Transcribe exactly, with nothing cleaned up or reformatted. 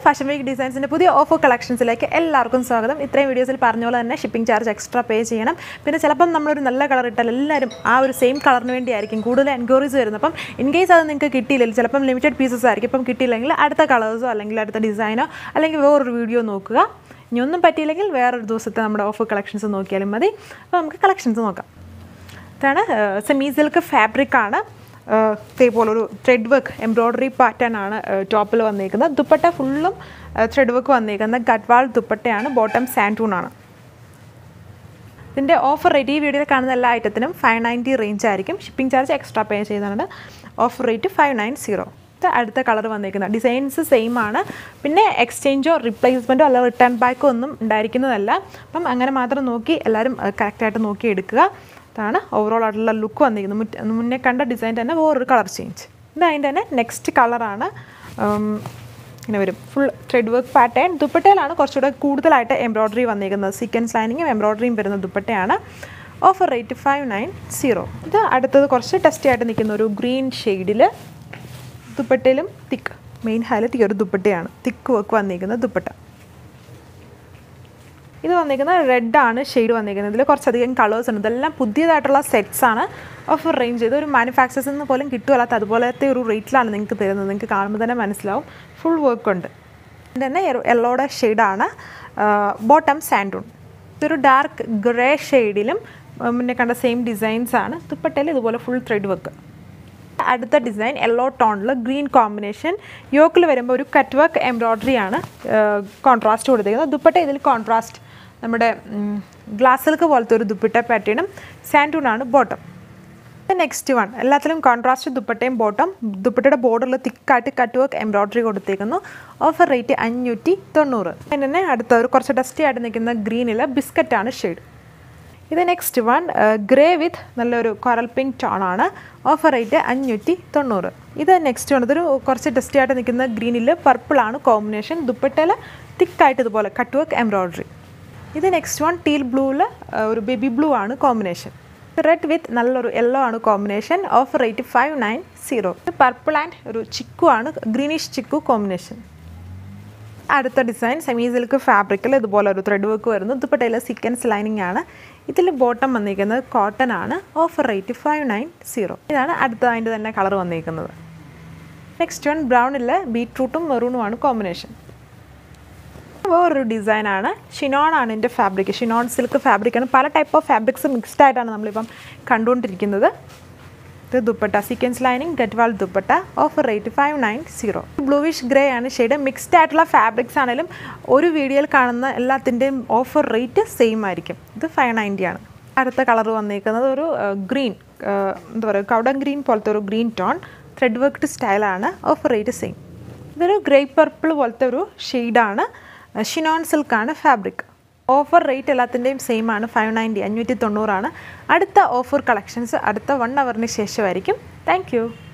Fashion week ഡിസൈൻസിൻ്റെ പുതിയ offer കളക്ഷൻസിലേക്ക് എല്ലാവർക്കും സ്വാഗതം. ഇത്രയും വീഡിയോസിൽ പറഞ്ഞ പോലെ തന്നെ ഷിപ്പിംഗ് ചാർജ് എക്സ്ട്രാ പേ ചെയ്യണം. പിന്നെ ചിലപ്പം നമ്മളൊരു നല്ല കളർ ഇട്ടാൽ എല്ലാവരും ആ ഒരു സെയിം കളറിന് വേണ്ടിയായിരിക്കും കൂടുതൽ എൻക്വയറീസ് വരുന്നത്. അപ്പം ഇൻ കേസ് അത് നിങ്ങൾക്ക് കിട്ടിയില്ലെങ്കിൽ, ചിലപ്പം ലിമിറ്റഡ് പീസസ് ആയിരിക്കും, ഇപ്പം കിട്ടിയില്ലെങ്കിൽ അടുത്ത കളേഴ്സോ അല്ലെങ്കിൽ അടുത്ത ഡിസൈനോ അല്ലെങ്കിൽ വേറൊരു വീഡിയോ നോക്കുക. ഇനി ഒന്നും പറ്റിയില്ലെങ്കിൽ വേറൊരു ദിവസത്തെ നമ്മുടെ ഓഫർ കളക്ഷൻസ് നോക്കിയാലും മതി. അപ്പോൾ നമുക്ക് കളക്ഷൻസ് നോക്കാം. ഇതാണ് സെമി സിൽക്ക് ഫാബ്രിക്കാണ്. ഇതേപോലൊരു ത്രെഡ് വർക്ക് എംബ്രോയ്ഡറി പാറ്റേൺ ആണ് ടോപ്പിൽ വന്നിരിക്കുന്നത്. ദുപ്പട്ട ഫുള്ളും ത്രെഡ് വർക്ക് വന്നിരിക്കുന്നത് ഗഡ്വാൾ ദുപ്പട്ടയാണ്. ബോട്ടം സാൻറ്റൂൺ ആണ്. ഇതിൻ്റെ ഓഫർ റേറ്റ് ഈ വീഡിയോയിൽ കാണുന്ന എല്ലാ ഐറ്റത്തിനും ഫൈവ് നയൻറ്റി റേഞ്ച് ആയിരിക്കും. ഷിപ്പിംഗ് ചാർജ് എക്സ്ട്രാ പേ ചെയ്യുന്നുണ്ട്. Offer rate five nine zero. അടുത്ത കളർ വന്നിരിക്കുന്നത് ഡിസൈൻസ് സെയിം ആണ്. പിന്നെ എക്സ്ചേഞ്ചോ റിപ്ലേസ്മെൻറ്റോ അല്ല റിട്ടേൺ ബാക്കോ ഒന്നും ഉണ്ടായിരിക്കുന്നതല്ല. അപ്പം അങ്ങനെ മാത്രം നോക്കി എല്ലാവരും കറക്റ്റായിട്ട് നോക്കി എടുക്കുക. ഇതാണ് ഓവറോൾ ആയിട്ടുള്ള ലുക്ക് വന്നിരിക്കുന്നത്. മുന്നേ കണ്ട ഡിസൈൻ തന്നെ വേറൊരു കളർ ചേഞ്ച്. ഇത് അതിൻ്റെ തന്നെ നെക്സ്റ്റ് കളറാണ്. ഇങ്ങനെ വരും ഫുൾ ത്രെഡ് വർക്ക് പാറ്റേൺ. ദുപ്പട്ടയിലാണ് കുറച്ചുകൂടെ കൂടുതലായിട്ട് എംബ്രോയ്ഡറി വന്നിരിക്കുന്നത്. സീക്വൻസ് ലൈനിങ്ങും എംബ്രോയ്ഡറിയും വരുന്ന ദുപ്പട്ടയാണ്. Offer rate five nine zero. ഇത് അടുത്തത് കുറച്ച് ടെസ്റ്റി ആയിട്ട് നിൽക്കുന്ന ഒരു ഗ്രീൻ ഷെയ്ഡിൽ ദുപ്പട്ടയിലും തിക്ക് മെയിൻ ഹൈലൈറ്റ് ഈ ഒരു ദുപ്പട്ടയാണ്. തിക്ക് വർക്ക് വന്നിരിക്കുന്ന ദുപ്പട്ട. ഇത് വന്നിരിക്കുന്നത് റെഡാണ് ഷെയ്ഡ് വന്നിരിക്കുന്നത്. ഇതിൽ കുറച്ചധികം കളേഴ്സ് ഉണ്ട്. ഇതെല്ലാം പുതിയതായിട്ടുള്ള സെറ്റ്സ് ആണ്. ഓഫർ റേഞ്ച് ഇതൊരു മാനുഫാക്ചേഴ്സിൽ നിന്ന് പോലും കിട്ടുമല്ലാത്ത അതുപോലത്തെ ഒരു റേറ്റിലാണ് നിങ്ങൾക്ക് തരുന്നത്. നിങ്ങൾക്ക് കാണുമ്പോൾ തന്നെ മനസ്സിലാവും. ഫുൾ വർക്ക് ഉണ്ട്. ഇതിൻ്റെ തന്നെ യെല്ലോയുടെ ഷെയ്ഡാണ്. Bottom santoon. ഇതൊരു ഡാർക്ക് ഗ്രേ ഷെയ്ഡിലും മുന്നേ കണ്ട സെയിം ഡിസൈൻസ് ആണ്. ദുപ്പട്ടയിൽ ഇതുപോലെ ഫുൾ ത്രെഡ് വർക്ക്. അടുത്ത ഡിസൈൻ യെല്ലോ ടോണിൽ ഗ്രീൻ കോമ്പിനേഷൻ. യോക്കിൽ വരുമ്പോൾ ഒരു കട്ട് വർക്ക് എംബ്രോയ്ഡറി ആണ് കോൺട്രാസ്റ്റ് കൊടുത്തിരിക്കുന്നത്. ദുപ്പട്ട ഇതിൽ കോൺട്രാസ്റ്റ് നമ്മുടെ ഗ്ലാസ് സിൽക്ക് പോലത്തെ ഒരു ദുപ്പട്ട പാറ്റേണും സാൻറ്റൂൺ ആണ് ബോട്ടം. നെക്സ്റ്റ് വൺ എല്ലാത്തിലും കോൺട്രാസ്റ്റ് ദുപ്പട്ടയും ബോട്ടം. ദുപ്പട്ടയുടെ ബോർഡറിൽ തിക്കായിട്ട് കട്ട് വർക്ക് എംബ്രോയ്ഡറി കൊടുത്തേക്കുന്നു. ഓഫർ റേറ്റ് അഞ്ഞൂറ്റി തൊണ്ണൂറ്. അതിന് തന്നെ അടുത്ത ഒരു കുറച്ച് ഡസ്റ്റി ആയിട്ട് നിൽക്കുന്ന ഗ്രീനിൽ ബിസ്ക്കറ്റാണ് ഷെയ്ഡ്. ഇത് നെക്സ്റ്റ് വൺ ഗ്രേ വിത്ത് നല്ലൊരു കൊറൽ പിങ്ക് ടോണാണ്. ഓഫർ റേറ്റ് അഞ്ഞൂറ്റി തൊണ്ണൂറ്. ഇത് നെക്സ്റ്റ് വൺ ഇതൊരു കുറച്ച് ഡസ്റ്റി ആയിട്ട് നിൽക്കുന്ന ഗ്രീനിൽ പർപ്പിളാണ് കോമ്പിനേഷൻ. ദുപ്പട്ടയിൽ തിക്കായിട്ട് ഇതുപോലെ കട്ട് വർക്ക് എംബ്രോയ്ഡറി. ഇത് നെക്സ്റ്റ് വൺ ടീൽ ബ്ലൂവിൽ ഒരു ബേബി ബ്ലൂ ആണ് കോമ്പിനേഷൻ. റെഡ് വിത്ത് നല്ലൊരു യെല്ലോ ആണ് combination. Offer rate five nine zero. ഇത് പർപ്പിൾ ആൻഡ് ഒരു ചിക്കു ആണ്, ഗ്രീനിഷ് ചിക്കു കോമ്പിനേഷൻ. അടുത്ത ഡിസൈൻ സെമി സിൽക്ക് ഫാബ്രിക്കിൽ ഇതുപോലെ ഒരു ത്രെഡ് വർക്ക് വരുന്നു. ദുപ്പട്ടയിൽ സീക്വൻസ് ലൈനിങ് ആണ്. ഇതിൽ ബോട്ടം വന്നിരിക്കുന്നത് കോട്ടൺ ആണ്. Offer rate five nine zero. ഇതാണ് അടുത്ത അതിൻ്റെ തന്നെ കളർ വന്നിരിക്കുന്നത്. നെക്സ്റ്റ് വൺ ബ്രൗണിൽ ബീട്രൂട്ടും മെറൂണുമാണ് കോമ്പിനേഷൻ. വേറൊരു ഡിസൈനാണ്. ഷിനോൺ ആണ് എൻ്റെ ഫാബ്രിക്. ഷിനോൺ സിൽക്ക് ഫാബ്രിക്കാണ്. പല ടൈപ്പ് ഓഫ് ഫാബ്രിക്സ് മിക്സ്ഡ് ആയിട്ടാണ് നമ്മളിപ്പം കണ്ടുകൊണ്ടിരിക്കുന്നത്. ഇത് dupatta sequence lining Gadwal dupatta. Offer rate five nine zero. Bluish grey ആണ് ഷെയ്ഡ്. മിക്സ്ഡ് ആയിട്ടുള്ള ഫാബ്രിക്സ് ആണെങ്കിലും ഒരു വീഡിയോയിൽ കാണുന്ന എല്ലാത്തിൻ്റെയും ഓഫർ റേറ്റ് സെയിം ആയിരിക്കും. ഇത് ഫൈവ് നയൻറ്റി ആണ്. അടുത്ത കളർ വന്നിരിക്കുന്നത് ഒരു ഗ്രീൻ, എന്താ പറയുക, കൗഡൻ ഗ്രീൻ പോലത്തെ ഒരു ഗ്രീൻ ടോൺ ത്രെഡ് വർക്ക്ഡ് സ്റ്റൈലാണ്. Offer rate same. ഇതൊരു ഗ്രേ പർപ്പിൾ പോലത്തെ ഒരു ഷെയ്ഡാണ്. ഷിനോൺ സിൽക്കാണ് ഫാബ്രിക്. ഓഫർ റേറ്റ് എല്ലാത്തിൻ്റെയും സെയിം ആണ്. ഫൈവ് നയൻറ്റി അഞ്ഞൂറ്റി തൊണ്ണൂറാണ്. അടുത്ത ഓഫർ കളക്ഷൻസ് അടുത്ത വൺ അവറിന് ശേഷമായിരിക്കും. Thank U.